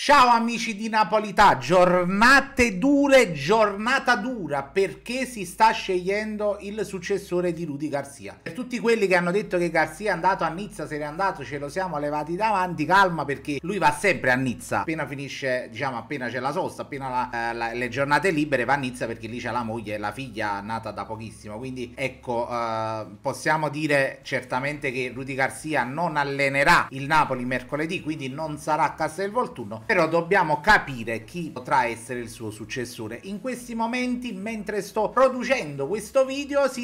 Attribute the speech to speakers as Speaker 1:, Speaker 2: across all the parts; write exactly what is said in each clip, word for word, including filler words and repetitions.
Speaker 1: Ciao amici di Napolità, giornate dure, giornata dura perché si sta scegliendo il successore di Rudy Garcia. Per tutti quelli che hanno detto che Garcia è andato a Nizza, se n'è andato, ce lo siamo levati davanti, calma perché lui va sempre a Nizza. Appena finisce, diciamo appena c'è la sosta, appena la, eh, la, le giornate libere va a Nizza perché lì c'è la moglie e la figlia nata da pochissimo. Quindi ecco, eh, possiamo dire certamente che Rudy Garcia non allenerà il Napoli mercoledì, quindi non sarà a Castelvolturno. Però dobbiamo capire chi potrà essere il suo successore. In questi momenti, mentre sto producendo questo video, si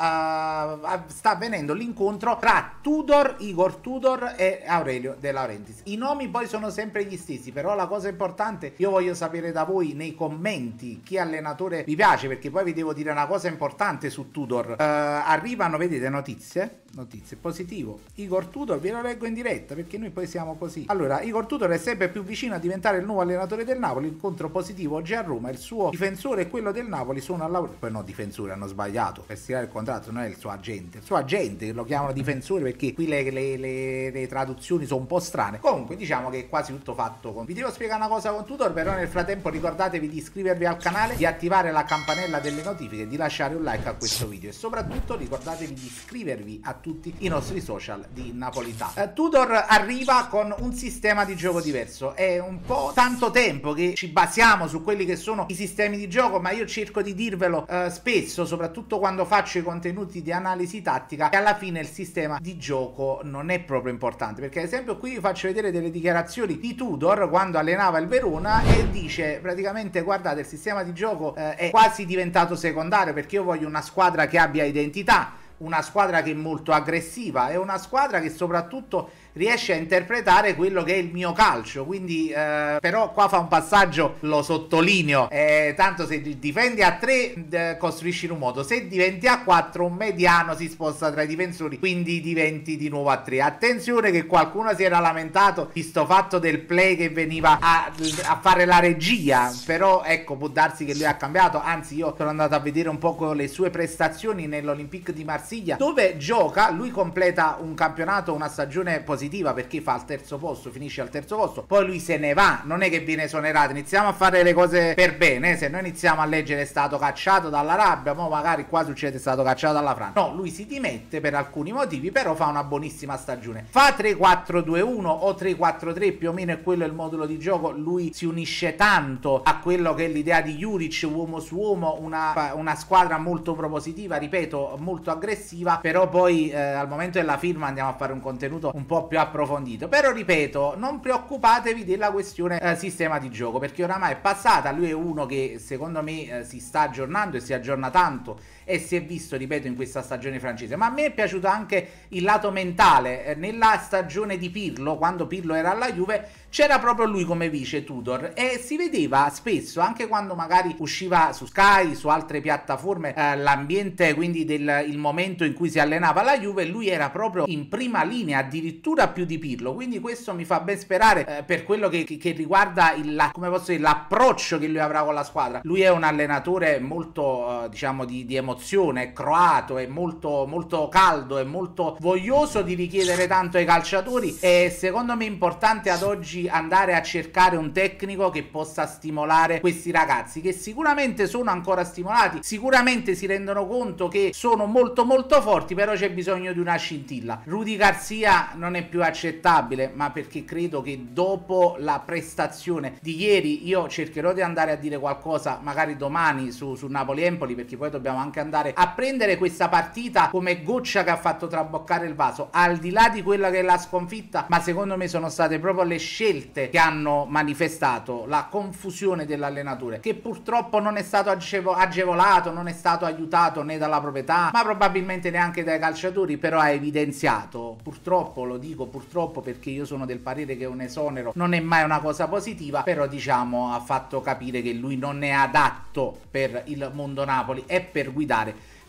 Speaker 1: sta, uh, sta avvenendo l'incontro tra Tudor, Igor Tudor e Aurelio De Laurentiis. I nomi poi sono sempre gli stessi, però la cosa importante, io voglio sapere da voi nei commenti chi allenatore vi piace, perché poi vi devo dire una cosa importante su Tudor. Uh, arrivano, vedete, notizie, notizie, positivo. Igor Tudor, ve lo leggo in diretta perché noi poi siamo così. Allora, Igor Tudor è sempre più vicino a diventare il nuovo allenatore del Napoli. Incontro positivo oggi a Roma. Il suo difensore e quello del Napoli sono alla laurea. Poi no, difensore, hanno sbagliato, per stirare il contratto non è il suo agente, il suo agente lo chiamano difensore perché qui le, le, le, le traduzioni sono un po' strane. Comunque diciamo che è quasi tutto fatto con... Vi devo spiegare una cosa con Tudor, però nel frattempo ricordatevi di iscrivervi al canale, di attivare la campanella delle notifiche, di lasciare un like a questo video e soprattutto ricordatevi di iscrivervi a tutti i nostri social di Napolità. uh, Tudor arriva con un sistema di gioco diverso. È un po' tanto tempo che ci basiamo su quelli che sono i sistemi di gioco, ma io cerco di dirvelo eh, spesso, soprattutto quando faccio i contenuti di analisi tattica, che alla fine il sistema di gioco non è proprio importante, perché ad esempio qui vi faccio vedere delle dichiarazioni di Tudor quando allenava il Verona e dice praticamente: guardate, il sistema di gioco eh, è quasi diventato secondario perché io voglio una squadra che abbia identità, una squadra che è molto aggressiva e una squadra che soprattutto riesce a interpretare quello che è il mio calcio. Quindi eh, però qua fa un passaggio, lo sottolineo, eh, tanto se difendi a tre eh, costruisci in un modo, se diventi a quattro un mediano si sposta tra i difensori, quindi diventi di nuovo a tre. Attenzione che qualcuno si era lamentato di sto fatto del play che veniva a, a fare la regia, però ecco, può darsi che lui ha cambiato. Anzi, io sono andato a vedere un po' le sue prestazioni nell'Olympique di Marsiglia, dove gioca, lui completa un campionato, una stagione positiva perché fa il terzo posto, finisce al terzo posto, poi lui se ne va, non è che viene esonerato. Iniziamo a fare le cose per bene, eh? Se noi iniziamo a leggere è stato cacciato dall'Arabia, ma magari qua succede è stato cacciato dalla Francia. No, lui si dimette per alcuni motivi, però fa una buonissima stagione. Fa tre quattro due uno o tre quattro tre, più o meno è quello il modulo di gioco. Lui si unisce tanto a quello che è l'idea di Juric, uomo su uomo, una, una squadra molto propositiva, ripeto, molto aggressiva, però poi eh, al momento della firma andiamo a fare un contenuto un po' più approfondito. Però ripeto, non preoccupatevi della questione eh, sistema di gioco, perché oramai è passata. Lui è uno che secondo me eh, si sta aggiornando e si aggiorna tanto e si è visto, ripeto, in questa stagione francese. Ma a me è piaciuto anche il lato mentale. eh, nella stagione di Pirlo, quando Pirlo era alla Juve, c'era proprio lui come vice Tudor e si vedeva spesso, anche quando magari usciva su Sky, su altre piattaforme, eh, l'ambiente, quindi del il momento in cui si allenava la Juve, lui era proprio in prima linea, addirittura più di Pirlo. Quindi questo mi fa ben sperare eh, per quello che, che, che riguarda il, la, come posso dire, l'approccio che lui avrà con la squadra. Lui è un allenatore molto eh, diciamo di, di emozione, è croato, è molto molto caldo, è molto voglioso di richiedere tanto ai calciatori e secondo me è importante ad oggi andare a cercare un tecnico che possa stimolare questi ragazzi, che sicuramente sono ancora stimolati, sicuramente si rendono conto che sono molto molto forti, però c'è bisogno di una scintilla. Rudy Garcia non è più accettabile, ma perché credo che dopo la prestazione di ieri, io cercherò di andare a dire qualcosa magari domani su, su Napoli-Empoli, perché poi dobbiamo anche andare a prendere questa partita come goccia che ha fatto traboccare il vaso, al di là di quella che è la sconfitta. Ma secondo me sono state proprio le scelte che hanno manifestato la confusione dell'allenatore, che purtroppo non è stato agevo agevolato, non è stato aiutato né dalla proprietà, ma probabilmente neanche dai calciatori, però ha evidenziato, purtroppo, lo dico purtroppo perché io sono del parere che un esonero non è mai una cosa positiva, però diciamo ha fatto capire che lui non è adatto per il mondo Napoli e per guidare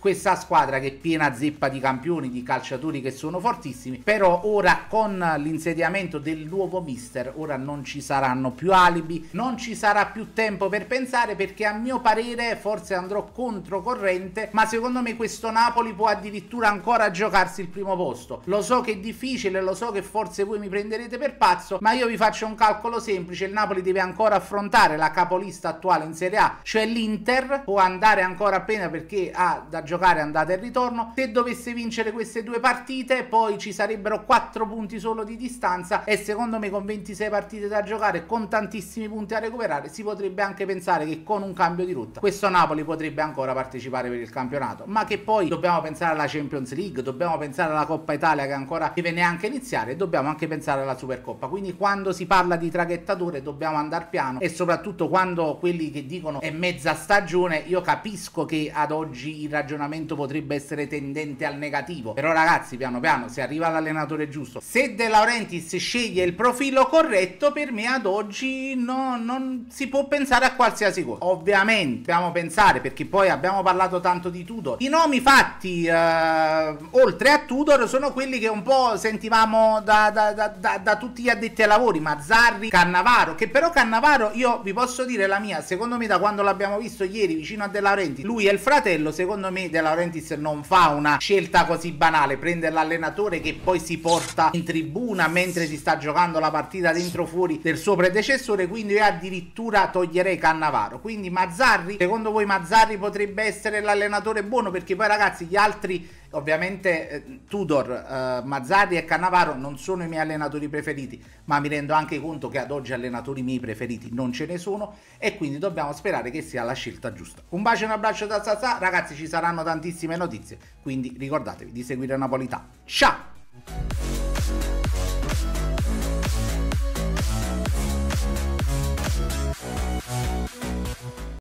Speaker 1: questa squadra che è piena zeppa di campioni, di calciatori che sono fortissimi, però ora con l'insediamento del nuovo mister ora non ci saranno più alibi, non ci sarà più tempo per pensare, perché a mio parere forse andrò controcorrente, ma secondo me questo Napoli può addirittura ancora giocarsi il primo posto. Lo so che è difficile, lo so che forse voi mi prenderete per pazzo, ma io vi faccio un calcolo semplice: il Napoli deve ancora affrontare la capolista attuale in Serie A, cioè l'Inter, può andare ancora appena perché ha da giocare andata e ritorno. Se dovesse vincere queste due partite poi ci sarebbero quattro punti solo di distanza, e secondo me con ventisei partite da giocare, con tantissimi punti a recuperare, si potrebbe anche pensare che con un cambio di rotta questo Napoli potrebbe ancora partecipare per il campionato. Ma che poi dobbiamo pensare alla Champions League, dobbiamo pensare alla Coppa Italia che ancora deve neanche iniziare, e dobbiamo anche pensare alla Supercoppa. Quindi quando si parla di traghettatore dobbiamo andare piano, e soprattutto quando quelli che dicono è mezza stagione, io capisco che ad oggi il ragionamento potrebbe essere tendente al negativo, però ragazzi piano piano si arriva all'allenatore giusto. Se De Laurentiis sceglie il profilo corretto, per me ad oggi no, non si può pensare a qualsiasi cosa. Ovviamente dobbiamo pensare, perché poi abbiamo parlato tanto di Tudor, i nomi fatti eh, oltre a Tudor sono quelli che un po' sentivamo da, da, da, da, da tutti gli addetti ai lavori: Mazzarri, Cannavaro, che però Cannavaro io vi posso dire la mia, secondo me da quando l'abbiamo visto ieri vicino a De Laurentiis, lui e il fratello, secondo me De Laurentiis non fa una scelta così banale, prende l'allenatore che poi si porta in tribuna mentre si sta giocando la partita dentro fuori del suo predecessore, quindi io addirittura toglierei Cannavaro. Quindi Mazzarri, secondo voi Mazzarri potrebbe essere l'allenatore buono? Perché poi ragazzi gli altri ovviamente eh, Tudor, eh, Mazzarri e Cannavaro non sono i miei allenatori preferiti, ma mi rendo anche conto che ad oggi allenatori miei preferiti non ce ne sono, e quindi dobbiamo sperare che sia la scelta giusta. Un bacio e un abbraccio da Zazà, ragazzi, ci saranno tantissime notizie, quindi ricordatevi di seguire Napolità. Ciao!